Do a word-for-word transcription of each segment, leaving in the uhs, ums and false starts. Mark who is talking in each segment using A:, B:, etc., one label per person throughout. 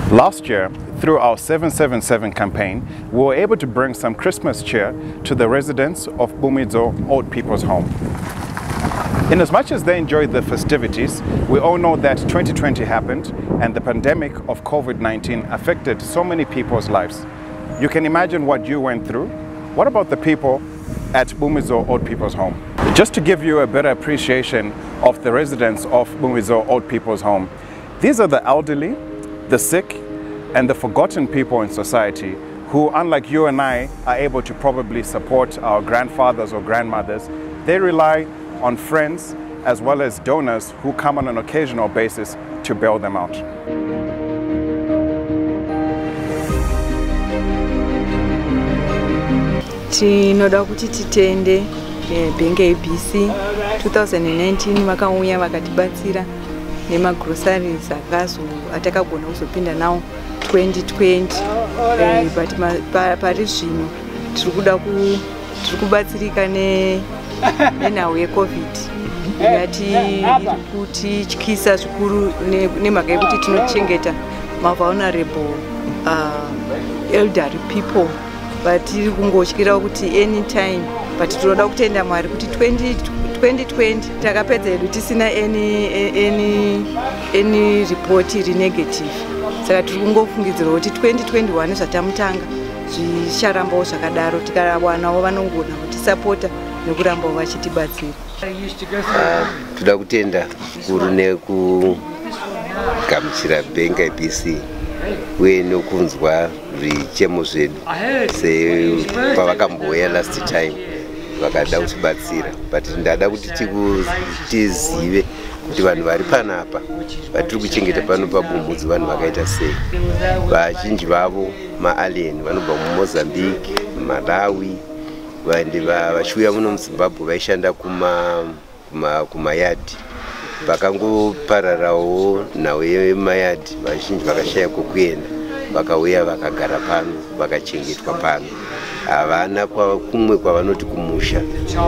A: Last year, through our seven seven seven campaign, we were able to bring some Christmas cheer to the residents of Bhumidzo Old People's Home. In as much as they enjoyed the festivities, we all know that twenty twenty happened and the pandemic of COVID nineteen affected so many people's lives. You can imagine what you went through. What about the people at Bhumidzo Old People's Home? Just to give you a better appreciation of the residents of Bhumidzo Old People's Home, these are the elderly, the sick, and the forgotten people in society who, unlike you and I, are able to probably support our grandfathers or grandmothers. They rely on friends as well as donors who come on an occasional basis to bail them out.
B: Tinoda kuti titende Benga A B C twenty nineteen vakauya vakatibatsira nema groceries akazo atakagona kuzopinda nawo twenty twenty eh, but pari zvino tiri kuda ku tiri kubatsirika ne nenhau yeCovid yati iri kuti tyisa zvikuru nemhaka yekuti tinochengeta ma-vulnerable uh, elderly people, but tiri kungotyira kuti anytime, but tinoda kutenda Mwari kuti twenty twenty takapedza hedu tisina any any any report iri negative. Saka tiri kungofungidzira kuti twenty twenty-one zvatamutanga zvicharambawo zvakadaro, tikawanawo vanongona kutisapota nekurambawo vachitibatsira.
C: Toda kutenda kuri nekugamuchira Benga A B C uye nokunzwa zvichemo zvedu pavakamboya last time vakada kutibatsira, but ndada kuti tizive kuti vanhu vari panapa vatiri kuchengeta pano paBhumidzo vanhu vakaita sei. Vazhinji vavo maalien vanobva muMozambique, Malawi, vandi vachiuya muno muZimbabwe vaishanda kuma kumayadhi, vakangopararawo nhau yemayadhi, vazhinji vakashaya kwekuenda vakauya vakagara pano vakachengetwa pano, havana kumwe kwavanoti kumusha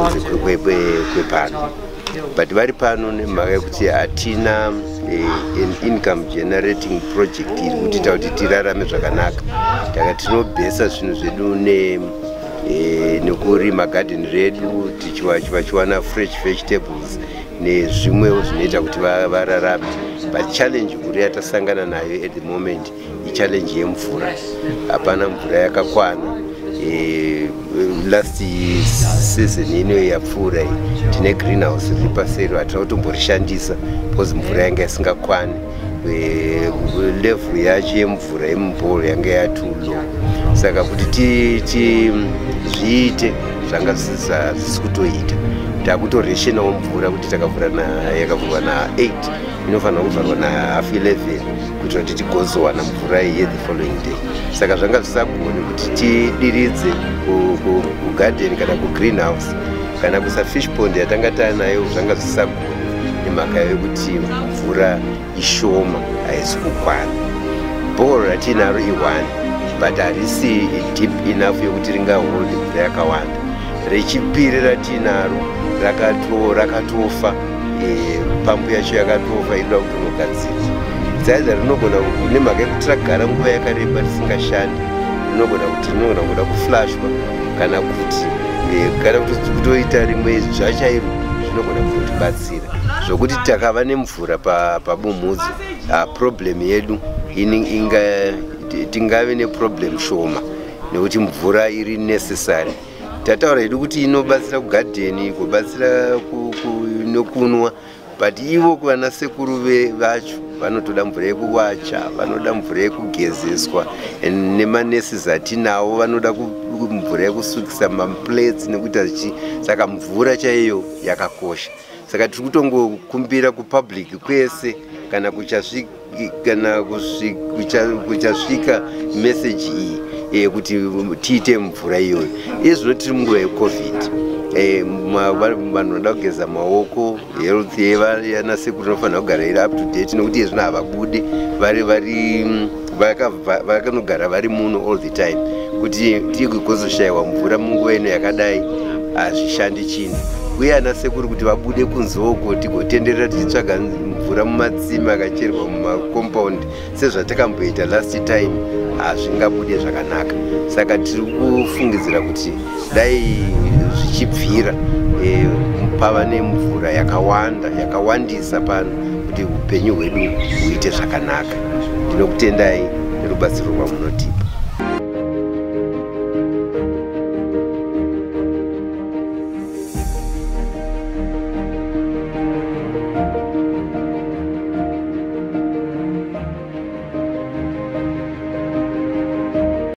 C: kwepano, but vari pano nemhaka yekuti hatina an income generating project iri kutiita kuti tirarame zvakanaka. Taka tinobhesa zvinhu zvedu nekurima garden redu tichiwana fresh vegetables nezvimwewo zvinoita kuti vararame, but challenge huru yatasangana nayo at the moment ichallenge yemvura. Hapana mvura yakakwana. Last season ino yapfuura tine greenhouse riri paseri hatina kutomborishandisa because mvura yanga isingakwani, level yacho yemvura yemubhoro yanga yatoo low. Saka kuti zviite zvanga zvisi kutoita, takutoreshenawo mvura kuti yakavhurwa na eight inofanira kuvharwa na half eleven kuitira kuti tigozowana mvura iye the following day. Saka zvanga zvisagoni kuti tidiridze kugarden kana kugreenhouse kana kusafish pond yatanga taanayo, zvanga zvisagoni nemhaka yekuti mvura ishoma haisi kukwana. Bhoro ratinaro ione but harisi deep enough yekuti ringaholde mvura yakawanda. Rechipiri ratinaro rakatofa, pampu yacho yakatofa inoda kutonogadzira. Dzaidza rinogona nemhaka yekuti ragara nguva yakareba risingashandi, rinogona kuti rinogona kuda kuflashwa kana kuti kana kuti kutoita rimwe zvachairo zvinogona kutotibatsira zvokuti takava nemvura paBhumidzo. Problem yedu tingave neproblem shoma nekuti mvura iri necessary. Tataura hedu kuti inobatsira kugadheni, kubatsira nokunwa, but ivo kuvana sekuru vacho vanotoda mvura yekuwacha, vanoda mvura yekugezeswa, nemanesi atinawo vanoda mvura yekusukisa maplates nekuita zvichi. Saka mvura chaiyo yakakosha. Saka tiri kutongokumbira kupublic kwese kana kuchasvika message iyi yekuti tiite mvura iyoyo. Izvo tiri munguva yeCovid, vanhu vanoda kugeza maoko, health yevana sekuru inofanira kugara iri up to date nekuti izvino havabude vakanogara vari muno all the time. Kuti tigozoshayiwa mvura munguva ino yakadai hazvishandi chinhu. uye ana sekuru kuti vabude kunzoko tigotenderera tichitsvaga mvura mumatsime akacherwa mumakompaundi sezvatakamboita last time hazvingabude zvakanaka. Saka tiri kufungidzira kuti dai zvichibvira pava nemvura yakawanda yakawandisa pano kuti upenyu hwedu huite zvakanaka. Ndinokutendai nerubatsiro rwamunotipa.